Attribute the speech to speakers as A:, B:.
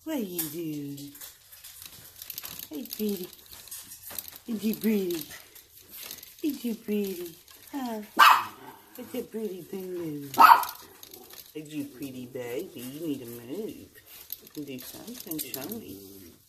A: What are you doing? Hey, pretty. Is you pretty? Is you pretty? Huh? What's that pretty thing doing? Is you pretty baby? You need to move. You can do something, show me.